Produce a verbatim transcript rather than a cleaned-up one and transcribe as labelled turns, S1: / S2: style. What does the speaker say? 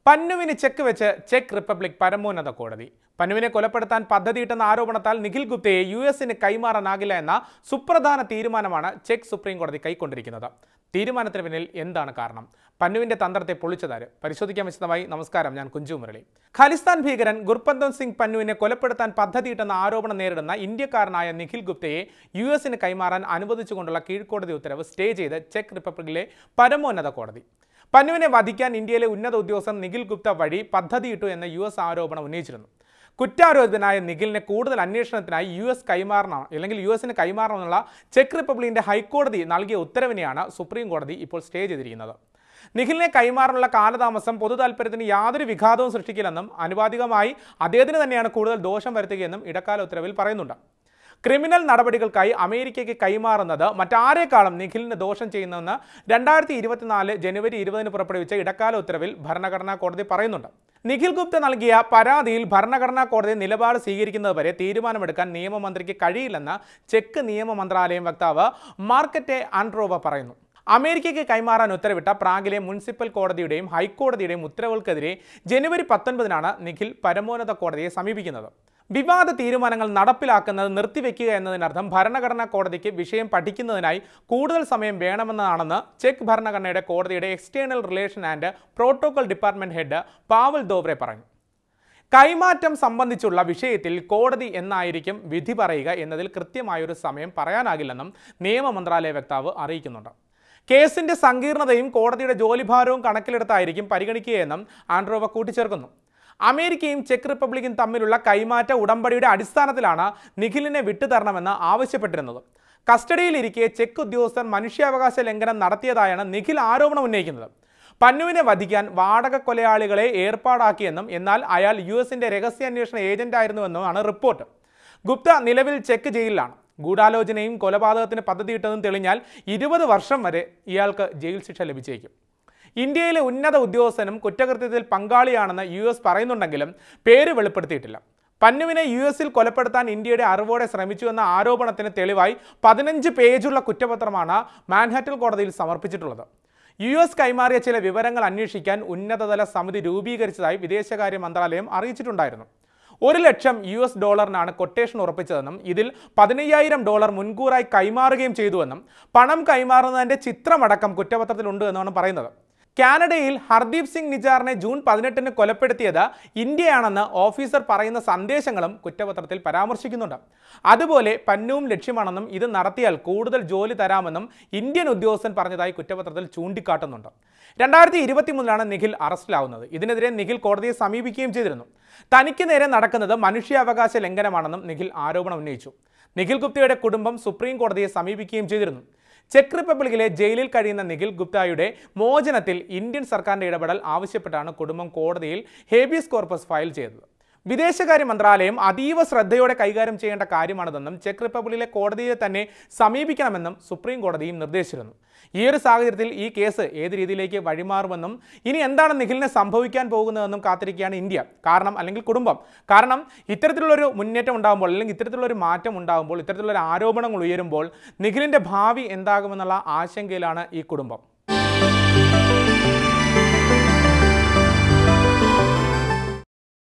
S1: പന്നുവിന് check വെച്ച് ചെക്ക് Republic പരമോന്നത കോടതി. പന്നുവിനെ കൊലപ്പെടുത്താൻ പദ്ധതിയിട്ടെന്ന ആരോപണത്താൽ നിഖിൽ ഗുപ്തയെ യു എസിന് കൈമാറാനാകില്ല എന്ന സുപ്രധാന തീരുമാനമാണ് ചെക്ക് സുപ്രീം കോടതി കൈക്കൊണ്ടിരിക്കുന്നത്. തീരുമാനത്തിന് പിന്നിൽ എന്താണ് കാരണം? പന്നുവിന്റെ തന്ത്രത്തെ പൊളിച്ചതാര്? പരിശോധിക്കാൻ വിശദമായി. നമസ്കാരം, ഞാൻ കുഞ്ചു മുരളി. ഖലിസ്ഥാൻ ഭീകരൻ ഗുർപന്തം സിംഗ് പന്നുവിനെ കൊലപ്പെടുത്താൻ പദ്ധതിയിട്ടെന്ന ആരോപണം നേരിടുന്ന ഇന്ത്യക്കാരനായ നിഖിൽ ഗുപ്തയെ യു എസിന് കൈമാറാൻ അനുവദിച്ചുകൊണ്ടുള്ള കീഴ്ക്കോടതി ഉത്തരവ് സ്റ്റേ ചെയ്ത് ചെക്ക് റിപ്പബ്ലിക്കിലെ പരമോന്നത കോടതി. പന്നുവിനെ വധിക്കാൻ ഇന്ത്യയിലെ ഉന്നത ഉദ്യോഗസ്ഥൻ നിഖിൽ ഗുപ്ത വഴി പദ്ധതിയിട്ടു എന്ന യു എസ് ആരോപണം ഉന്നയിച്ചിരുന്നു. കുറ്റാരോപിതനായ നിഖിലിനെ കൂടുതൽ അന്വേഷണത്തിനായി യു എസ് കൈമാറണം അല്ലെങ്കിൽ യു എസിന് കൈമാറണമെന്നുള്ള ചെക്ക് റിപ്പബ്ലിക്കിന്റെ ഹൈക്കോടതി നൽകിയ ഉത്തരവിനെയാണ് സുപ്രീം കോടതി ഇപ്പോൾ സ്റ്റേ ചെയ്തിരിക്കുന്നത്. നിഖിലിനെ കൈമാറാനുള്ള കാലതാമസം പൊതു താൽപര്യത്തിന് യാതൊരു വിഘാതവും സൃഷ്ടിക്കില്ലെന്നും ആനുപാതികമായി അദ്ദേഹത്തിന് തന്നെയാണ് കൂടുതൽ ദോഷം വരുത്തുകയെന്നും ഇടക്കാല ഉത്തരവിൽ പറയുന്നുണ്ട്. ക്രിമിനൽ നടപടികൾക്കായി അമേരിക്കയ്ക്ക് കൈമാറുന്നത് മറ്റാരേക്കാളും നിഖിലിന് ദോഷം ചെയ്യുന്നതെന്ന് രണ്ടായിരത്തി ഇരുപത്തിനാല് ജനുവരി ഇരുപതിന് പുറപ്പെടുവിച്ച ഇടക്കാല ഉത്തരവിൽ ഭരണഘടനാ കോടതി പറയുന്നുണ്ട്. നിഖിൽ ഗുപ്ത നൽകിയ പരാതിയിൽ ഭരണഘടനാ കോടതി നിലപാട് സ്വീകരിക്കുന്നതുവരെ തീരുമാനമെടുക്കാൻ നിയമമന്ത്രിക്ക് കഴിയില്ലെന്ന് ചെക്ക് നിയമ മന്ത്രാലയം വക്താവ് മാർക്കറ്റെ ആൻഡ്രോവ പറയുന്നു. അമേരിക്കയ്ക്ക് കൈമാറാൻ ഉത്തരവിട്ട പ്രാഗിലെ മുനിസിപ്പൽ കോടതിയുടെയും ഹൈക്കോടതിയുടെയും ഉത്തരവുകൾക്കെതിരെ ജനുവരി പത്തൊൻപതിനാണ് നിഖിൽ പരമോന്നത കോടതിയെ സമീപിക്കുന്നത്. വിവാദ തീരുമാനങ്ങൾ നടപ്പിലാക്കുന്നത് നിർത്തിവെക്കുക എന്നതിനർത്ഥം ഭരണഘടനാ കോടതിക്ക് വിഷയം പഠിക്കുന്നതിനായി കൂടുതൽ സമയം വേണമെന്നതാണെന്ന് ചെക്ക് ഭരണഘടനയുടെ കോടതിയുടെ external relation and protocol department head Pavel Dovre പറഞ്ഞു. കൈമാറ്റം സംബന്ധിച്ചുള്ള വിഷയത്തിൽ കോടതി എന്നായിരിക്കും വിധി പറയുക എന്നതിൽ കൃത്യമായൊരു സമയം പറയാനാകില്ലെന്നും നിയമ മന്ത്രാലയ വക്താവ് അറിയിക്കുന്നുണ്ട്. കേസിന്റെ സങ്കീർണതയും കോടതിയുടെ ജോലിഭാരവും കണക്കിലെടുത്തായിരിക്കും പരിഗണിക്കുകയെന്നും ആൻഡ്രോവ കൂട്ടിച്ചേർക്കുന്നു. അമേരിക്കയും ചെക്ക് റിപ്പബ്ലിക്കും തമ്മിലുള്ള കൈമാറ്റ ഉടമ്പടിയുടെ അടിസ്ഥാനത്തിലാണ് നിഖിലിനെ വിട്ടുതരണമെന്ന് ആവശ്യപ്പെട്ടിരുന്നത്. കസ്റ്റഡിയിലിരിക്കെ ചെക്ക് ഉദ്യോഗസ്ഥർ മനുഷ്യാവകാശ ലംഘനം നടത്തിയതായാണ് നിഖിൽ ആരോപണം ഉന്നയിക്കുന്നത്. പന്നുവിനെ വധിക്കാൻ വാടക കൊലയാളികളെ ഏർപ്പാടാക്കിയെന്നും എന്നാൽ അയാൾ യു എസിന്റെ രഹസ്യാന്വേഷണ ഏജന്റായിരുന്നുവെന്നുമാണ് റിപ്പോർട്ട്. ഗുപ്ത നിലവിൽ ചെക്ക് ജയിലിലാണ്. ഗൂഢാലോചനയും കൊലപാതകത്തിന് പദ്ധതിയിട്ടതും തെളിഞ്ഞാൽ ഇരുപത് വർഷം വരെ ഇയാൾക്ക് ജയിൽ ശിക്ഷ ലഭിച്ചേക്കും. ഇന്ത്യയിലെ ഉന്നത ഉദ്യോഗസ്ഥനും കുറ്റകൃത്യത്തിൽ പങ്കാളിയാണെന്ന് യു എസ് പറയുന്നുണ്ടെങ്കിലും പേര് വെളിപ്പെടുത്തിയിട്ടില്ല. പന്നുവിനെ യു എസിൽ കൊലപ്പെടുത്താൻ ഇന്ത്യയുടെ അറിവോടെ ശ്രമിച്ചു എന്ന ആരോപണത്തിന് തെളിവായി പതിനഞ്ച് പേജുള്ള കുറ്റപത്രമാണ് മാൻഹാറ്റൻ കോടതിയിൽ സമർപ്പിച്ചിട്ടുള്ളത്. യു എസ് കൈമാറിയ ചില വിവരങ്ങൾ അന്വേഷിക്കാൻ ഉന്നതതല സമിതി രൂപീകരിച്ചതായി വിദേശകാര്യ മന്ത്രാലയം അറിയിച്ചിട്ടുണ്ടായിരുന്നു. ഒരു ലക്ഷം യു എസ് ഡോളറിനാണ് കൊട്ടേഷൻ ഉറപ്പിച്ചതെന്നും ഇതിൽ പതിനയ്യായിരം ഡോളർ മുൻകൂറായി കൈമാറുകയും ചെയ്തുവെന്നും പണം കൈമാറുന്നതിൻ്റെ ചിത്രമടക്കം കുറ്റപത്രത്തിലുണ്ട് എന്നാണ് പറയുന്നത്. കാനഡയിൽ ഹർദീപ് സിംഗ് നിജാറിനെ ജൂൺ പതിനെട്ടിന് കൊലപ്പെടുത്തിയത് ഇന്ത്യയാണെന്ന് ഓഫീസർ പറയുന്ന സന്ദേശങ്ങളും കുറ്റപത്രത്തിൽ പരാമർശിക്കുന്നുണ്ട്. അതുപോലെ പന്നുവും ലക്ഷ്യമാണെന്നും ഇത് നടത്തിയാൽ കൂടുതൽ ജോലി തരാമെന്നും ഇന്ത്യൻ ഉദ്യോഗസ്ഥൻ പറഞ്ഞതായി കുറ്റപത്രത്തിൽ ചൂണ്ടിക്കാട്ടുന്നുണ്ട്. രണ്ടായിരത്തി ഇരുപത്തി മൂന്നിലാണ് നിഖിൽ അറസ്റ്റിലാവുന്നത്. ഇതിനെതിരെ നിഖിൽ കോടതിയെ സമീപിക്കുകയും ചെയ്തിരുന്നു. തനിക്ക് നേരെ നടക്കുന്നത് മനുഷ്യാവകാശ ലംഘനമാണെന്നും നിഖിൽ ആരോപണം ഉന്നയിച്ചു. നിഖിൽ ഗുപ്തയുടെ കുടുംബം സുപ്രീം കോടതിയെ സമീപിക്കുകയും ചെയ്തിരുന്നു. ചെക്ക് റിപ്പബ്ലിക്കിലെ ജയിലിൽ കഴിയുന്ന നിഖിൽ ഗുപ്തയുടെ മോചനത്തിൽ ഇന്ത്യൻ സർക്കാരിന്റെ ഇടപെടൽ ആവശ്യപ്പെട്ടാണ് കുടുംബം കോടതിയിൽ ഹേബിയസ് കോർപ്പസ് ഫയൽ ചെയ്തത്. വിദേശകാര്യ മന്ത്രാലയം അതീവ ശ്രദ്ധയോടെ കൈകാര്യം ചെയ്യേണ്ട കാര്യമാണിതെന്നും ചെക്ക് റിപ്പബ്ലിക്കിലെ കോടതിയെ തന്നെ സമീപിക്കണമെന്നും സുപ്രീം കോടതിയും നിർദ്ദേശിച്ചിരുന്നു. ഈ ഒരു സാഹചര്യത്തിൽ ഈ കേസ് ഏത് രീതിയിലേക്ക് വഴിമാറുമെന്നും ഇനി എന്താണ് നിഖിലിനെ സംഭവിക്കാൻ പോകുന്നതെന്നും കാത്തിരിക്കുകയാണ് ഇന്ത്യ. കാരണം അല്ലെങ്കിൽ കുടുംബം കാരണം ഇത്തരത്തിലുള്ളൊരു മുന്നേറ്റം ഉണ്ടാകുമ്പോൾ അല്ലെങ്കിൽ ഇത്തരത്തിലുള്ളൊരു മാറ്റം ഉണ്ടാകുമ്പോൾ ഇത്തരത്തിലുള്ളൊരു ആരോപണങ്ങൾ ഉയരുമ്പോൾ നിഖിലിൻ്റെ ഭാവി എന്താകുമെന്നുള്ള ആശങ്കയിലാണ് ഈ കുടുംബം.